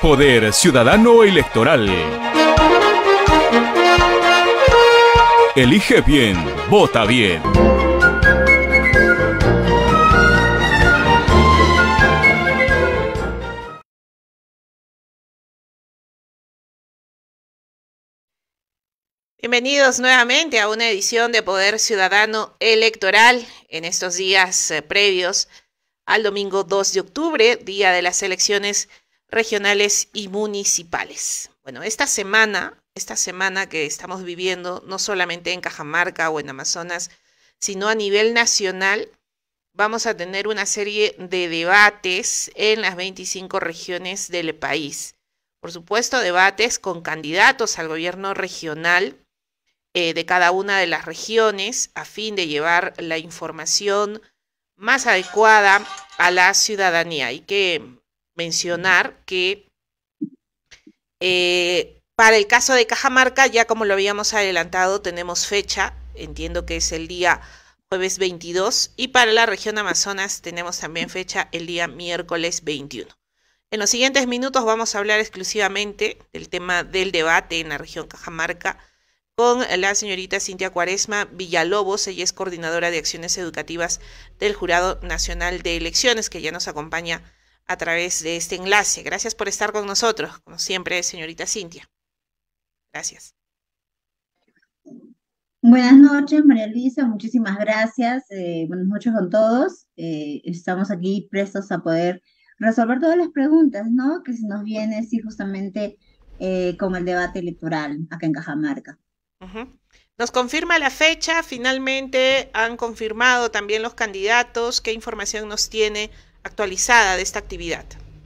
Poder Ciudadano Electoral. Elige bien, vota bien. Bienvenidos nuevamente a una edición de Poder Ciudadano Electoral en estos días previos al domingo 2 de octubre, día de las elecciones regionales y municipales. Bueno, esta semana que estamos viviendo, no solamente en Cajamarca o en Amazonas, sino a nivel nacional, vamos a tener una serie de debates en las 25 regiones del país. Por supuesto, debates con candidatos al gobierno regional de cada una de las regiones a fin de llevar la información más adecuada a la ciudadanía. Hay que mencionar que para el caso de Cajamarca, ya como lo habíamos adelantado, tenemos fecha, entiendo que es el día jueves 22, y para la región Amazonas tenemos también fecha el día miércoles 21. En los siguientes minutos vamos a hablar exclusivamente del tema del debate en la región Cajamarca con la señorita Cintia Cuaresma Villalobos. Ella es coordinadora de acciones educativas del Jurado Nacional de Elecciones, que ya nos acompaña a través de este enlace. Gracias por estar con nosotros, como siempre, señorita Cintia. Gracias. Buenas noches, María Luisa, muchísimas gracias. Buenas noches con todos. Estamos aquí prestos a poder resolver todas las preguntas, ¿no? Que se nos viene, sí, justamente con el debate electoral acá en Cajamarca. Nos confirma la fecha, finalmente han confirmado también los candidatos. ¿Qué información nos tiene actualizada de esta actividad?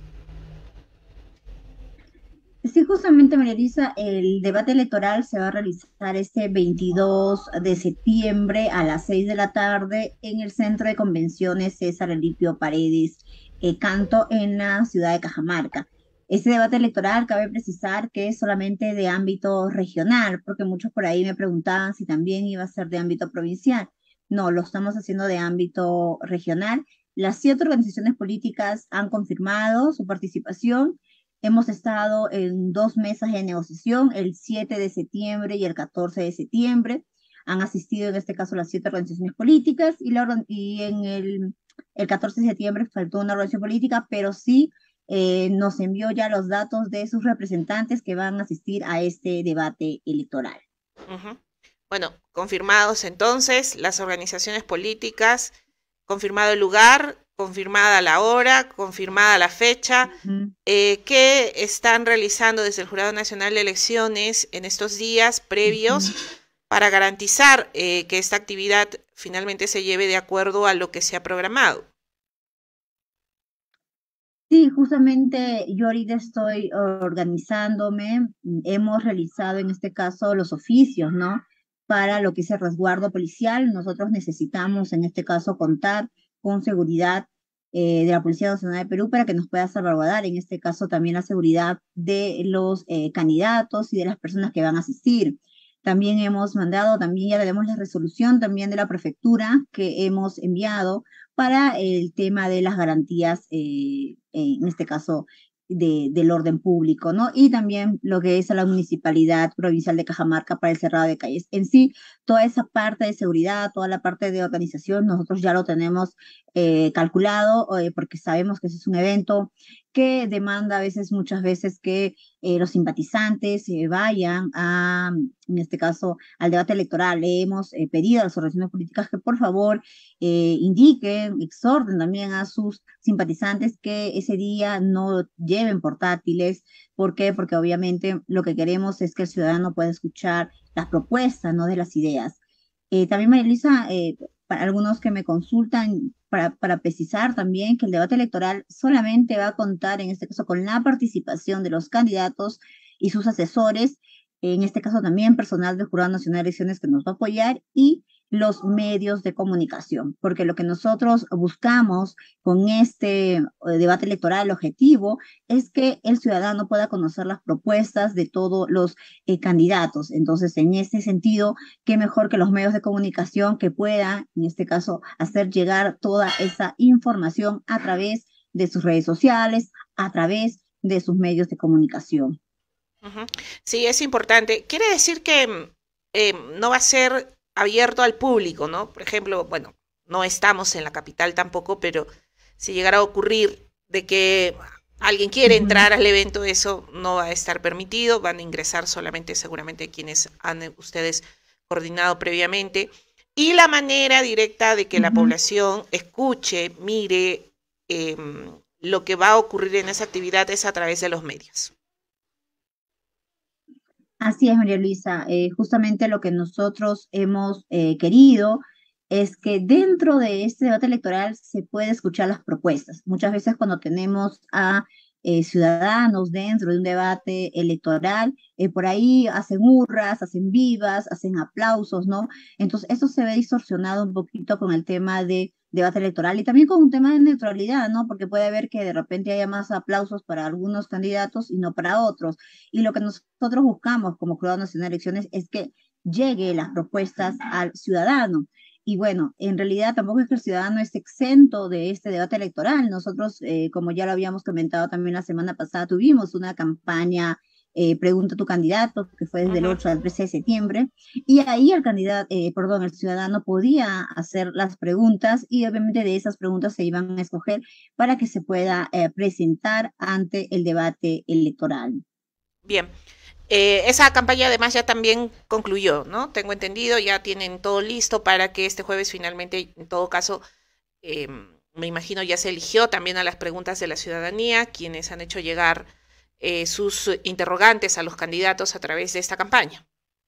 Sí, justamente, María Luisa, el debate electoral se va a realizar este 22 de septiembre a las 6 de la tarde en el Centro de Convenciones César Elipio Paredes Canto en la ciudad de Cajamarca. Este debate electoral cabe precisar que es solamente de ámbito regional, porque muchos por ahí me preguntaban si también iba a ser de ámbito provincial. No, lo estamos haciendo de ámbito regional. Las 7 organizaciones políticas han confirmado su participación. Hemos estado en 2 mesas de negociación, el 7 de septiembre y el 14 de septiembre. Han asistido en este caso las 7 organizaciones políticas y en el 14 de septiembre faltó una organización política, pero sí nos envió ya los datos de sus representantes que van a asistir a este debate electoral. Bueno, confirmados entonces las organizaciones políticas, confirmado el lugar, confirmada la hora, confirmada la fecha. ¿Qué están realizando desde el Jurado Nacional de Elecciones en estos días previos para garantizar que esta actividad finalmente se lleve de acuerdo a lo que se ha programado? Sí, justamente yo ahorita estoy organizándome. Hemos realizado en este caso los oficios, ¿no? Para lo que es el resguardo policial. Nosotros necesitamos en este caso contar con seguridad de la Policía Nacional de Perú para que nos pueda salvaguardar, en este caso también la seguridad de los candidatos y de las personas que van a asistir. También hemos mandado, también ya tenemos la resolución también de la prefectura que hemos enviado para el tema de las garantías, en este caso del orden público, ¿no? Y también lo que es a la Municipalidad Provincial de Cajamarca para el cerrado de calles. En sí, toda esa parte de seguridad, toda la parte de organización, nosotros ya lo tenemos calculado, porque sabemos que ese es un evento que demanda a veces, muchas veces, que los simpatizantes vayan a, en este caso, al debate electoral. Le hemos pedido a las organizaciones políticas que por favor indiquen, exhorten también a sus simpatizantes que ese día no lleven portátiles. ¿Por qué? Porque obviamente lo que queremos es que el ciudadano pueda escuchar las propuestas, ¿no? De las ideas. También, María Luisa, para algunos que me consultan, para precisar también que el debate electoral solamente va a contar, en este caso, con la participación de los candidatos y sus asesores, en este caso también personal del Jurado Nacional de Elecciones que nos va a apoyar, y los medios de comunicación, porque lo que nosotros buscamos con este debate electoral, el objetivo es que el ciudadano pueda conocer las propuestas de todos los candidatos. Entonces, en este sentido, qué mejor que los medios de comunicación que puedan, en este caso, hacer llegar toda esa información a través de sus redes sociales, a través de sus medios de comunicación. Ujú. Sí, es importante. Quiere decir que no va a ser abierto al público, ¿no? Por ejemplo, bueno, no estamos en la capital tampoco, pero si llegara a ocurrir de que alguien quiere Ujú. entrar al evento, eso no va a estar permitido, van a ingresar solamente seguramente quienes han ustedes coordinado previamente. Y la manera directa de que la Ujú. población escuche, mire lo que va a ocurrir en esa actividad es a través de los medios. Así es, María Luisa. Justamente lo que nosotros hemos querido es que dentro de este debate electoral se puede escuchar las propuestas. Muchas veces cuando tenemos a ciudadanos dentro de un debate electoral, por ahí hacen hurras, hacen vivas, hacen aplausos, ¿no? Entonces, eso se ve distorsionado un poquito con el tema de debate electoral y también con un tema de neutralidad, ¿no? Porque puede haber que de repente haya más aplausos para algunos candidatos y no para otros. Y lo que nosotros buscamos como Jurado Nacional de Elecciones es que llegue las propuestas al ciudadano. Y bueno, en realidad tampoco es que el ciudadano esté exento de este debate electoral. Nosotros, como ya lo habíamos comentado también la semana pasada, tuvimos una campaña Pregunta a tu candidato, que fue desde el Ujú. 8 al 13 de septiembre, y ahí el candidato, perdón, el ciudadano podía hacer las preguntas y obviamente de esas preguntas se iban a escoger para que se pueda presentar ante el debate electoral. Bien. Esa campaña además ya también concluyó, ¿no? Tengo entendido, ya tienen todo listo para que este jueves finalmente, en todo caso, eh, me imagino ya se eligió también a las preguntas de la ciudadanía, quienes han hecho llegar sus interrogantes a los candidatos a través de esta campaña.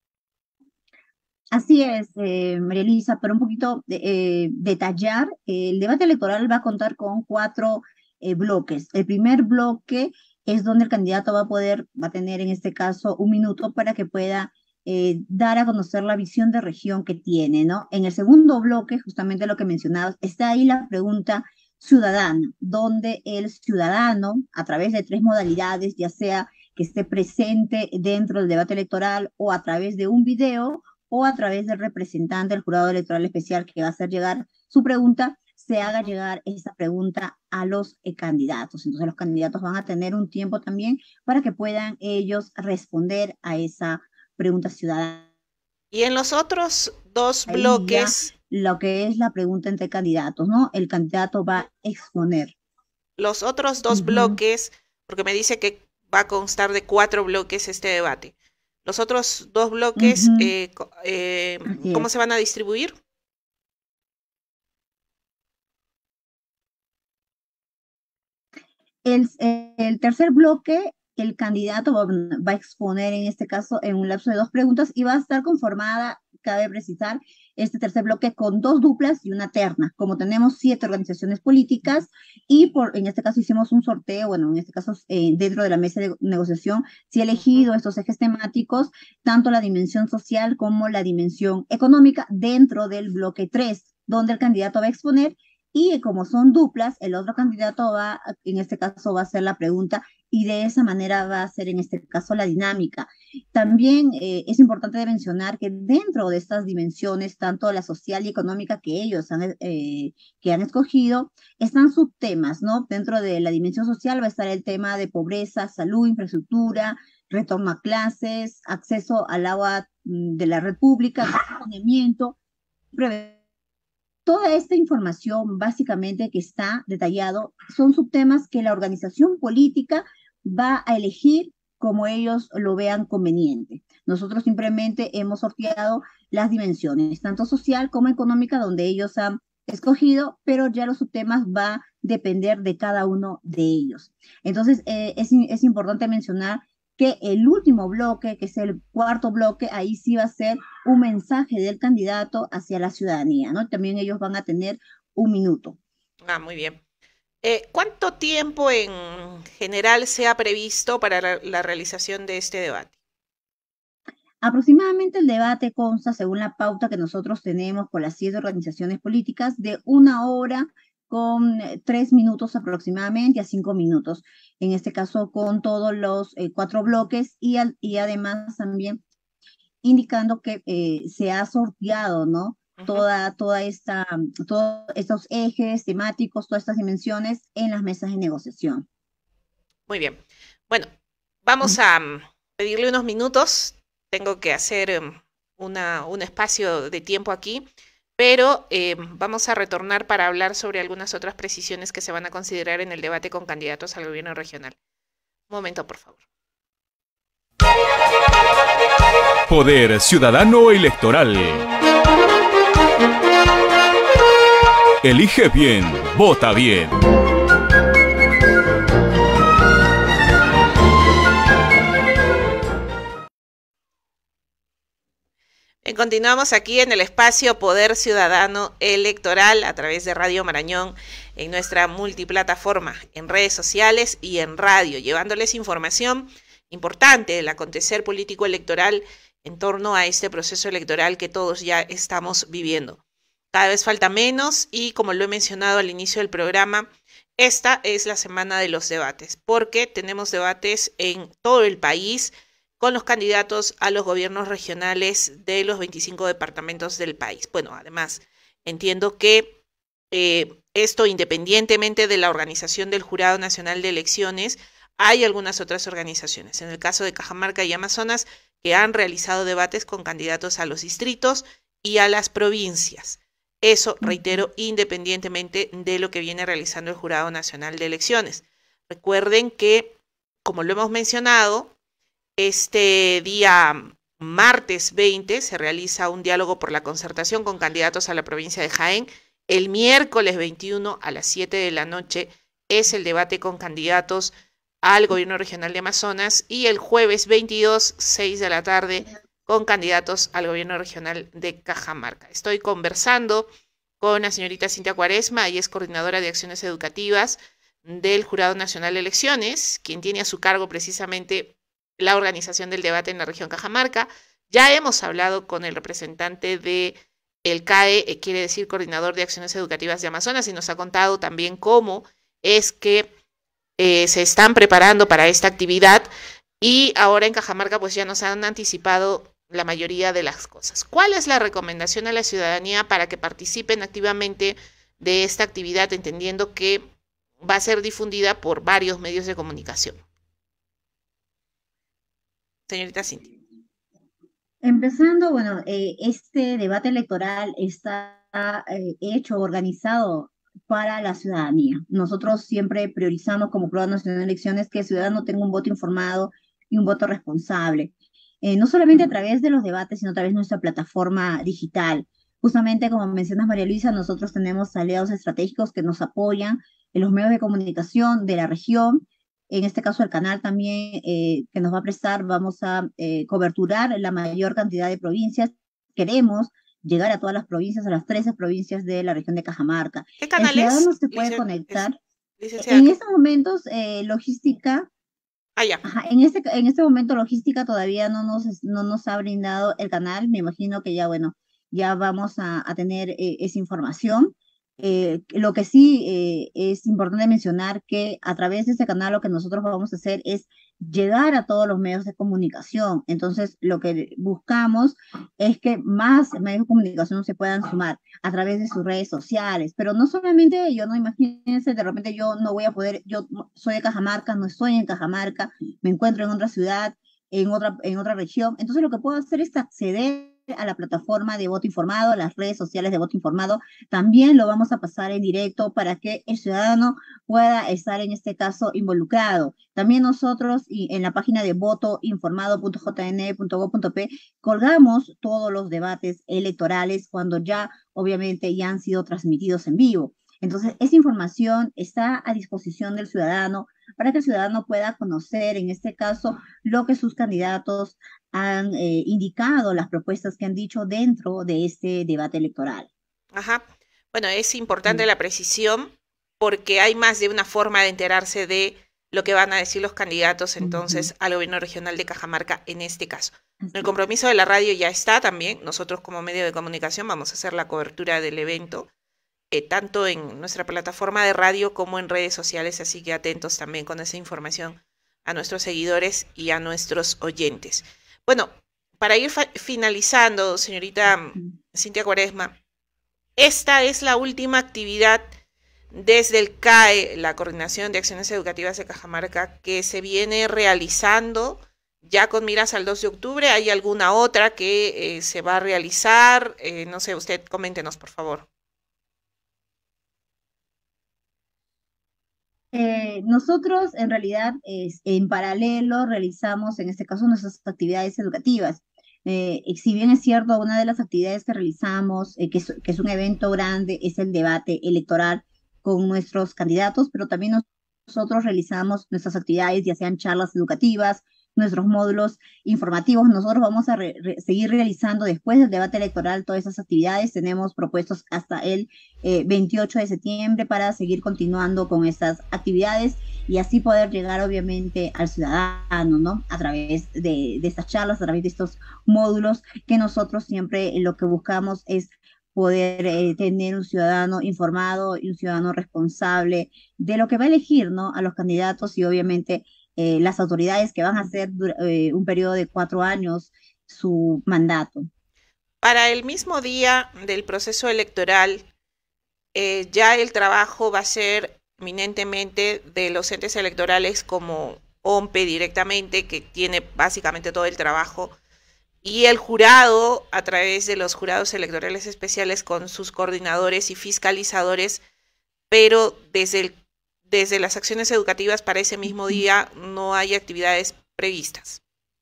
Así es, María Elisa, pero un poquito detallar, el debate electoral va a contar con cuatro bloques. El primer bloque es donde el candidato va a tener en este caso un minuto para que pueda dar a conocer la visión de región que tiene, ¿no? En el segundo bloque, justamente lo que mencionabas, está ahí la pregunta ciudadana, donde el ciudadano, a través de tres modalidades, ya sea que esté presente dentro del debate electoral o a través de un video, o a través del representante del jurado electoral especial que va a hacer llegar su pregunta, se haga Ujú. llegar esa pregunta a los candidatos. Entonces los candidatos van a tener un tiempo también para que puedan ellos responder a esa pregunta ciudadana. Y en los otros dos Ahí ya bloques, lo que es la pregunta entre candidatos, ¿no? El candidato va a exponer. los otros dos Ujú, bloques, porque me dice que va a constar de cuatro bloques este debate. Los otros dos bloques, ujú, así ¿cómo es. se van a distribuir? El tercer bloque, el candidato va a exponer en este caso en un lapso de dos preguntas y va a estar conformada, cabe precisar, este tercer bloque con dos duplas y una terna. Como tenemos siete organizaciones políticas y en este caso hicimos un sorteo, bueno, en este caso dentro de la mesa de negociación, se ha Ujú. elegido estos ejes temáticos, tanto la dimensión social como la dimensión económica dentro del bloque 3 donde el candidato va a exponer y como son duplas, el otro candidato va, en este caso, va a hacer la pregunta y de esa manera va a ser, en este caso, la dinámica. También es importante mencionar que dentro de estas dimensiones, tanto la social y económica que ellos que han escogido, están subtemas, ¿no? Dentro de la dimensión social va a estar el tema de pobreza, salud, infraestructura, retorno a clases, acceso al agua de la red pública, saneamiento, prevención. Toda esta información básicamente que está detallado son subtemas que la organización política va a elegir como ellos lo vean conveniente. Nosotros simplemente hemos sorteado las dimensiones, tanto social como económica, donde ellos han escogido, pero ya los subtemas va a depender de cada uno de ellos. Entonces, es importante mencionar que el último bloque, que es el cuarto bloque, ahí sí va a ser un mensaje del candidato hacia la ciudadanía, ¿no? También ellos van a tener un minuto. Ah, muy bien. ¿Cuánto tiempo en general se ha previsto para la realización de este debate? Aproximadamente el debate consta, según la pauta que nosotros tenemos con las siete organizaciones políticas, de una hora con 3 minutos aproximadamente a 5 minutos. En este caso, con todos los cuatro bloques y además también indicando que se ha sorteado, ¿no? Ujú. Todos estos ejes temáticos, todas estas dimensiones en las mesas de negociación. Muy bien. Bueno, vamos a pedirle unos minutos. Tengo que hacer un espacio de tiempo aquí, pero vamos a retornar para hablar sobre algunas otras precisiones que se van a considerar en el debate con candidatos al gobierno regional. Un momento, por favor. Poder Ciudadano Electoral. Elige bien, vota bien. Continuamos aquí en el espacio Poder Ciudadano Electoral a través de Radio Marañón en nuestra multiplataforma, en redes sociales y en radio, llevándoles información importante del acontecer político electoral en torno a este proceso electoral que todos ya estamos viviendo. Cada vez falta menos y, como lo he mencionado al inicio del programa, esta es la semana de los debates, porque tenemos debates en todo el país con los candidatos a los gobiernos regionales de los 25 departamentos del país. Bueno, además, entiendo que esto, independientemente de la organización del Jurado Nacional de Elecciones, hay algunas otras organizaciones, en el caso de Cajamarca y Amazonas, que han realizado debates con candidatos a los distritos y a las provincias. Eso, reitero, independientemente de lo que viene realizando el Jurado Nacional de Elecciones. Recuerden que, como lo hemos mencionado, este día martes 20 se realiza un diálogo por la concertación con candidatos a la provincia de Jaén. El miércoles 21 a las 7 de la noche es el debate con candidatos al gobierno regional de Amazonas y el jueves 22, 6 de la tarde, con candidatos al gobierno regional de Cajamarca. Estoy conversando con la señorita Cintia Cuaresma, ella es coordinadora de acciones educativas del Jurado Nacional de Elecciones, quien tiene a su cargo precisamente la organización del debate en la región Cajamarca. Ya hemos hablado con el representante de el CAE, quiere decir Coordinador de Acciones Educativas de Amazonas, y nos ha contado también cómo es que se están preparando para esta actividad, y ahora en Cajamarca pues ya nos han anticipado la mayoría de las cosas. ¿Cuál es la recomendación a la ciudadanía para que participen activamente de esta actividad, entendiendo que va a ser difundida por varios medios de comunicación? Señorita Cintia. Empezando, bueno, este debate electoral está hecho, organizado para la ciudadanía. Nosotros siempre priorizamos como Jurado Nacional de Elecciones que el ciudadano tenga un voto informado y un voto responsable. No solamente a través de los debates, sino a través de nuestra plataforma digital. Justamente, como mencionas, María Luisa, nosotros tenemos aliados estratégicos que nos apoyan en los medios de comunicación de la región. En este caso, el canal también que nos va a prestar, vamos a coberturar la mayor cantidad de provincias. Queremos llegar a todas las provincias, a las 13 provincias de la región de Cajamarca. ¿Qué canal es? El ciudadano se puede conectar. Licenciada, en estos momentos, logística. Ya. Ajá, en este momento logística todavía no nos ha brindado el canal. Me imagino que ya, bueno, ya vamos a tener esa información. Lo que sí es importante mencionar que a través de este canal lo que nosotros vamos a hacer es llegar a todos los medios de comunicación. Entonces, lo que buscamos es que más medios de comunicación se puedan sumar a través de sus redes sociales. Pero no solamente ello, ¿no? Imagínense, de repente yo no voy a poder, yo soy de Cajamarca, no estoy en Cajamarca, me encuentro en otra ciudad, en otra región. Entonces, lo que puedo hacer es acceder a la plataforma de voto informado, a las redes sociales de voto informado. También lo vamos a pasar en directo para que el ciudadano pueda estar en este caso involucrado. También nosotros en la página de votoinformado.jn.gov.p colgamos todos los debates electorales cuando ya obviamente ya han sido transmitidos en vivo. Entonces, esa información está a disposición del ciudadano para que el ciudadano pueda conocer, en este caso, lo que sus candidatos han indicado, las propuestas que han dicho dentro de este debate electoral. Ajá. Bueno, es importante la precisión porque hay más de una forma de enterarse de lo que van a decir los candidatos entonces al gobierno regional de Cajamarca en este caso. El compromiso de la radio ya está también. Nosotros como medio de comunicación vamos a hacer la cobertura del evento, tanto en nuestra plataforma de radio como en redes sociales, así que atentos también con esa información a nuestros seguidores y a nuestros oyentes. Bueno, para ir finalizando, señorita Cintia Cuaresma, esta es la última actividad desde el CAE, la Coordinación de Acciones Educativas de Cajamarca, que se viene realizando ya con miras al 2 de octubre? ¿Hay alguna otra que se va a realizar? No sé, usted coméntenos, por favor. Nosotros en realidad en paralelo realizamos en este caso nuestras actividades educativas. Si bien es cierto, una de las actividades que realizamos, que es un evento grande, es el debate electoral con nuestros candidatos, pero también nosotros realizamos nuestras actividades, ya sean charlas educativas, nuestros módulos informativos. Nosotros vamos a seguir realizando después del debate electoral todas esas actividades. Tenemos propuestos hasta el 28 de septiembre para seguir continuando con estas actividades y así poder llegar obviamente al ciudadano, ¿no? A través de estas charlas, a través de estos módulos que nosotros siempre lo que buscamos es poder tener un ciudadano informado y un ciudadano responsable de lo que va a elegir, ¿no? A los candidatos y obviamente las autoridades que van a hacer un periodo de 4 años su mandato. Para el mismo día del proceso electoral, ya el trabajo va a ser eminentemente de los entes electorales como OMPE directamente, que tiene básicamente todo el trabajo, y el jurado a través de los jurados electorales especiales con sus coordinadores y fiscalizadores, pero desde las acciones educativas para ese mismo día no hay actividades previstas.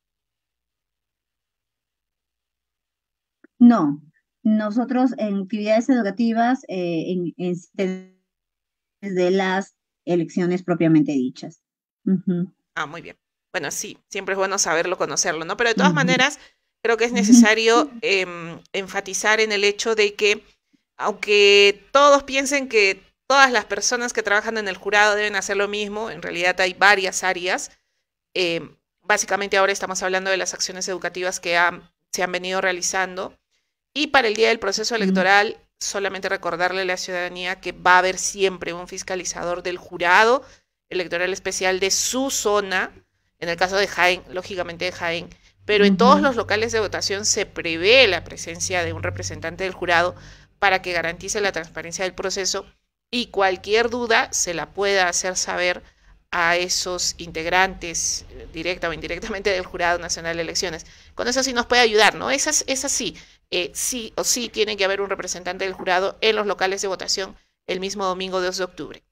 No, nosotros en actividades educativas, desde las elecciones propiamente dichas. Ujú, Ah, muy bien. Bueno, sí, siempre es bueno saberlo, conocerlo, ¿no? Pero de todas ujú, maneras, creo que es ujú. necesario enfatizar en el hecho de que, aunque todos piensen que todas las personas que trabajan en el jurado deben hacer lo mismo, en realidad hay varias áreas. Básicamente ahora estamos hablando de las acciones educativas que se han venido realizando. Y para el día del proceso electoral, solamente recordarle a la ciudadanía que va a haber siempre un fiscalizador del jurado electoral especial de su zona, en el caso de Jaén, lógicamente de Jaén, pero en todos Ujú. los locales de votación se prevé la presencia de un representante del jurado para que garantice la transparencia del proceso y cualquier duda se la pueda hacer saber a esos integrantes, directa o indirectamente, del Jurado Nacional de Elecciones. Con eso sí nos puede ayudar, ¿no? Es así. Sí o sí tiene que haber un representante del jurado en los locales de votación el mismo domingo 2 de octubre.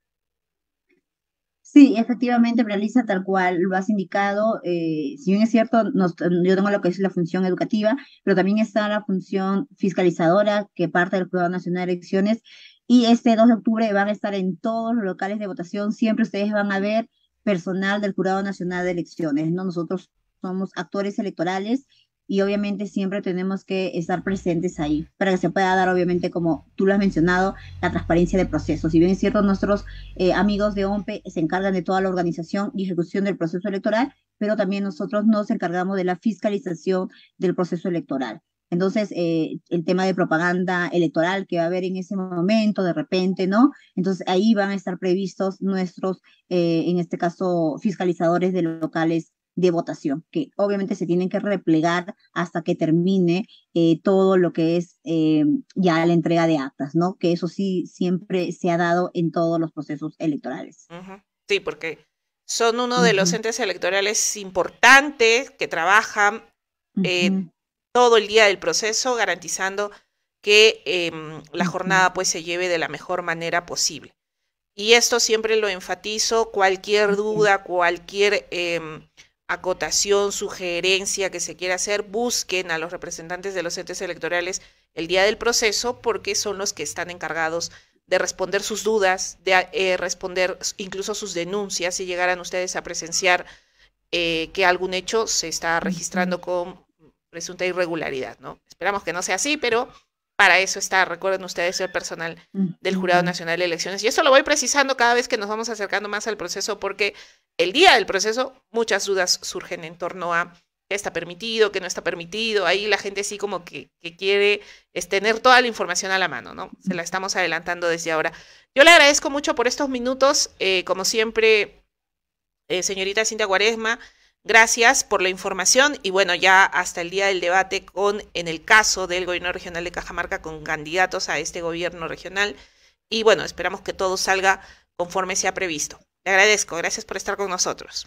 Sí, efectivamente realiza tal cual lo has indicado. Si bien es cierto, yo tengo lo que es la función educativa, pero también está la función fiscalizadora que parte del Jurado Nacional de Elecciones. Y este 2 de octubre van a estar en todos los locales de votación. Siempre ustedes van a ver personal del Jurado Nacional de Elecciones, ¿no? Nosotros somos actores electorales y obviamente siempre tenemos que estar presentes ahí para que se pueda dar, obviamente, como tú lo has mencionado, la transparencia del proceso. Si bien es cierto, nuestros amigos de OMPE se encargan de toda la organización y ejecución del proceso electoral, pero también nosotros nos encargamos de la fiscalización del proceso electoral. Entonces, el tema de propaganda electoral que va a haber en ese momento, de repente, ¿no? Entonces, ahí van a estar previstos nuestros, en este caso, fiscalizadores de los locales de votación, que obviamente se tienen que replegar hasta que termine todo lo que es ya la entrega de actas, ¿no? Que eso sí siempre se ha dado en todos los procesos electorales. Ujú. Sí, porque son uno de los Ujú, entes electorales importantes que trabajan eh, ujú, todo el día del proceso, garantizando que la ujú, jornada pues se lleve de la mejor manera posible. Y esto siempre lo enfatizo, cualquier así es. duda, cualquier acotación, sugerencia que se quiera hacer, busquen a los representantes de los entes electorales el día del proceso porque son los que están encargados de responder sus dudas, de responder incluso sus denuncias si llegaran ustedes a presenciar que algún hecho se está Ujú, registrando con presunta irregularidad, ¿no? Esperamos que no sea así, pero para eso está, recuerden ustedes, el personal del Jurado ujú. Nacional de Elecciones. Y eso lo voy precisando cada vez que nos vamos acercando más al proceso, porque el día del proceso muchas dudas surgen en torno a qué está permitido, qué no está permitido. Ahí la gente sí como que quiere es tener toda la información a la mano, ¿no? Se la estamos adelantando desde ahora. Yo le agradezco mucho por estos minutos, como siempre, señorita Cintia Cuaresma, gracias por la información y bueno, ya hasta el día del debate en el caso del gobierno regional de Cajamarca con candidatos a este gobierno regional y bueno, esperamos que todo salga conforme se ha previsto. Le agradezco, gracias por estar con nosotros.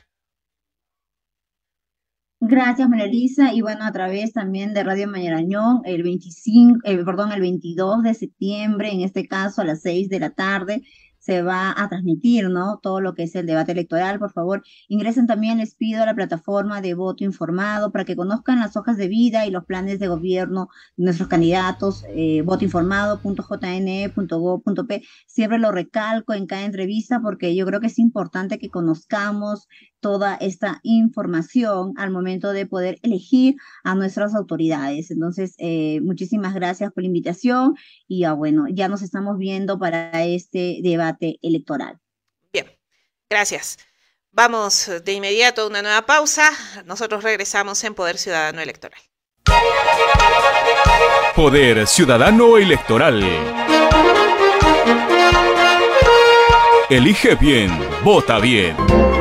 Gracias, María Elisa. Y bueno, a través también de Radio Mayarañón, el 25, perdón, el 22 de septiembre, en este caso a las 6 de la tarde, se va a transmitir, ¿no? Todo lo que es el debate electoral. Por favor, ingresen también, les pido, a la plataforma de voto informado para que conozcan las hojas de vida y los planes de gobierno de nuestros candidatos, votoinformado.jne.gov.p. Siempre lo recalco en cada entrevista porque yo creo que es importante que conozcamos toda esta información al momento de poder elegir a nuestras autoridades. Entonces, muchísimas gracias por la invitación y bueno, ya nos estamos viendo para este debate electoral. Bien, gracias. Vamos de inmediato a una nueva pausa. Nosotros regresamos en Poder Ciudadano Electoral. Poder Ciudadano Electoral. Elige bien, vota bien.